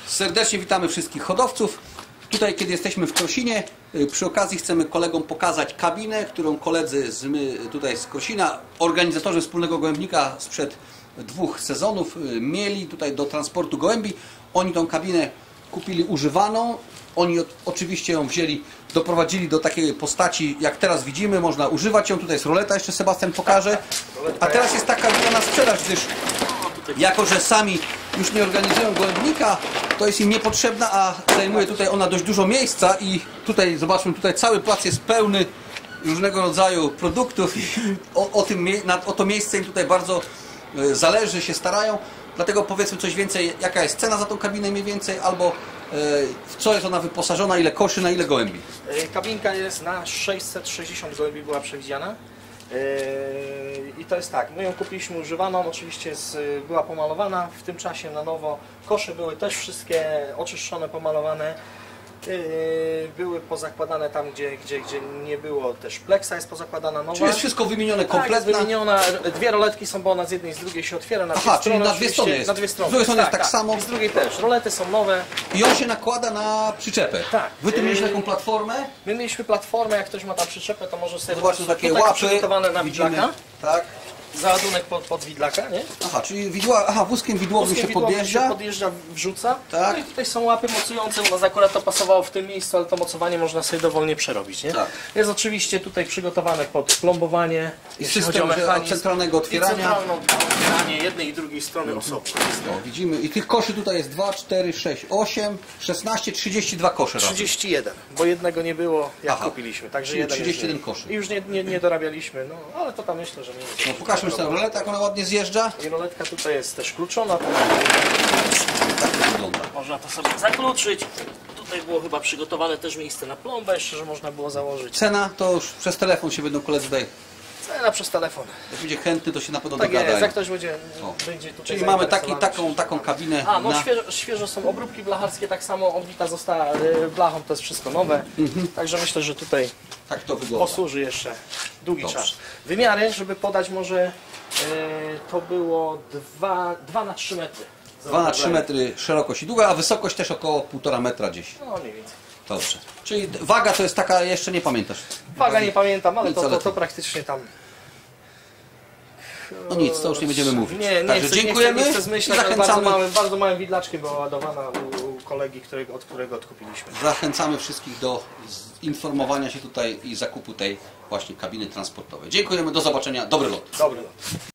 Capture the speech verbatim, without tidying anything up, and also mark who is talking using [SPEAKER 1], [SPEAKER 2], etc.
[SPEAKER 1] Serdecznie witamy wszystkich hodowców. Tutaj, kiedy jesteśmy w Krosinie, przy okazji chcemy kolegom pokazać kabinę, którą koledzy z, my, tutaj z Krosina, organizatorzy wspólnego gołębnika sprzed dwóch sezonów, mieli tutaj do transportu gołębi. Oni tą kabinę kupili używaną. Oni oczywiście ją wzięli, doprowadzili do takiej postaci, jak teraz widzimy. Można używać ją. Tutaj jest roleta, jeszcze Sebastian pokaże. A teraz jest ta kabina na sprzedaż, gdyż jako że sami już nie organizują gołębnika, to jest im niepotrzebna, a zajmuje tutaj ona dość dużo miejsca i tutaj zobaczmy, tutaj cały plac jest pełny różnego rodzaju produktów i o, o, tym, o to miejsce im tutaj bardzo zależy, się starają. Dlatego powiedzmy coś więcej, jaka jest cena za tą kabinę mniej więcej, albo w co jest ona wyposażona, ile koszy, na ile gołębi.
[SPEAKER 2] Kabinka jest na sześćset sześćdziesiąt gołębi, była przewidziana. I to jest tak, my ją kupiliśmy używaną, oczywiście z, była pomalowana w tym czasie na nowo, kosze były też wszystkie oczyszczone, pomalowane, były pozakładane tam, gdzie, gdzie, gdzie nie było, też pleksa jest pozakładana nowa.
[SPEAKER 1] Czyli jest wszystko wymienione kompletnie?
[SPEAKER 2] Tak, jest wymieniona, dwie roletki są, bo ona z jednej i z drugiej się otwiera na dwie
[SPEAKER 1] Aha,
[SPEAKER 2] strony.
[SPEAKER 1] czyli na dwie strony jest.
[SPEAKER 2] Na dwie strony.
[SPEAKER 1] Z drugiej strony
[SPEAKER 2] tak,
[SPEAKER 1] jest tak, tak samo?
[SPEAKER 2] I z drugiej też, rolety są nowe.
[SPEAKER 1] I on się nakłada na przyczepę?
[SPEAKER 2] Tak.
[SPEAKER 1] Wy tu mieliście taką platformę?
[SPEAKER 2] My mieliśmy platformę, jak ktoś ma tam przyczepę, to może sobie
[SPEAKER 1] zobaczmy takie
[SPEAKER 2] tutaj
[SPEAKER 1] łapy
[SPEAKER 2] przygotowane na
[SPEAKER 1] widzimy.
[SPEAKER 2] widlaka.
[SPEAKER 1] Tak.
[SPEAKER 2] Załadunek pod, pod widlaka, nie?
[SPEAKER 1] Aha, czyli widła, aha, wózkiem widłowym się podjeżdża.
[SPEAKER 2] się podjeżdża, wrzuca.
[SPEAKER 1] Tak.
[SPEAKER 2] No i tutaj są łapy mocujące, u nas akurat to pasowało w tym miejscu, ale to mocowanie można sobie dowolnie przerobić, nie?
[SPEAKER 1] Tak.
[SPEAKER 2] Jest oczywiście tutaj przygotowane pod plombowanie,
[SPEAKER 1] I system centralnego otwierania.
[SPEAKER 2] I centralne otwieranie jednej i drugiej strony osobno.
[SPEAKER 1] O, widzimy. I tych koszy tutaj jest dwa, cztery, sześć, osiem, szesnaście, trzydzieści dwa kosze razem.
[SPEAKER 2] trzydzieści jeden, bo jednego nie było, jak
[SPEAKER 1] Aha.
[SPEAKER 2] kupiliśmy. Także
[SPEAKER 1] Czyli
[SPEAKER 2] jeden
[SPEAKER 1] trzydzieści jeden
[SPEAKER 2] jest,
[SPEAKER 1] koszy.
[SPEAKER 2] I już nie, nie, nie dorabialiśmy, no ale to tam myślę, że nie jest.
[SPEAKER 1] No, pokażmy sobie roletę, jak ona ładnie zjeżdża.
[SPEAKER 2] I roletka tutaj jest też kluczona.
[SPEAKER 1] Tak to wygląda.
[SPEAKER 2] Można to sobie zakluczyć. Tutaj było chyba przygotowane też miejsce na plombę, jeszcze, że można było założyć.
[SPEAKER 1] Cena to już przez telefon się będą koledzy tutaj.
[SPEAKER 2] Cena przez telefon.
[SPEAKER 1] Jak będzie chętny, to się na pewno
[SPEAKER 2] Tak
[SPEAKER 1] dogadają.
[SPEAKER 2] jest, jak ktoś będzie, będzie tutaj
[SPEAKER 1] Czyli mamy taki, taką, taką kabinę.
[SPEAKER 2] A, no
[SPEAKER 1] na...
[SPEAKER 2] świeżo, świeżo są obróbki blacharskie, tak samo obita została y, blachą, to jest wszystko nowe. Mhm. Także myślę, że tutaj
[SPEAKER 1] tak to wygląda.
[SPEAKER 2] posłuży jeszcze długi
[SPEAKER 1] Dobrze.
[SPEAKER 2] czas. Wymiary, żeby podać może, y, to było dwa na trzy metry.
[SPEAKER 1] dwa na trzy metry szerokość i długa, a wysokość też około półtora metra gdzieś.
[SPEAKER 2] No mniej więcej.
[SPEAKER 1] Dobrze. Czyli waga to jest taka, jeszcze nie pamiętasz?
[SPEAKER 2] Waga nie pamiętam, ale
[SPEAKER 1] Nic,
[SPEAKER 2] to,
[SPEAKER 1] ale
[SPEAKER 2] to, to praktycznie tam...
[SPEAKER 1] No nic, to już nie będziemy mówić.
[SPEAKER 2] Nie, nie
[SPEAKER 1] Także
[SPEAKER 2] chcę,
[SPEAKER 1] dziękujemy.
[SPEAKER 2] Nie chcę, nie chcę zmyślać, ale
[SPEAKER 1] Zachęcamy.
[SPEAKER 2] bardzo małym, bardzo małym widlaczkiem była ładowana u, u kolegi, którego, od którego odkupiliśmy.
[SPEAKER 1] Zachęcamy wszystkich do informowania się tutaj i zakupu tej właśnie kabiny transportowej. Dziękujemy, do zobaczenia, dobry lot.
[SPEAKER 2] Dobry lot.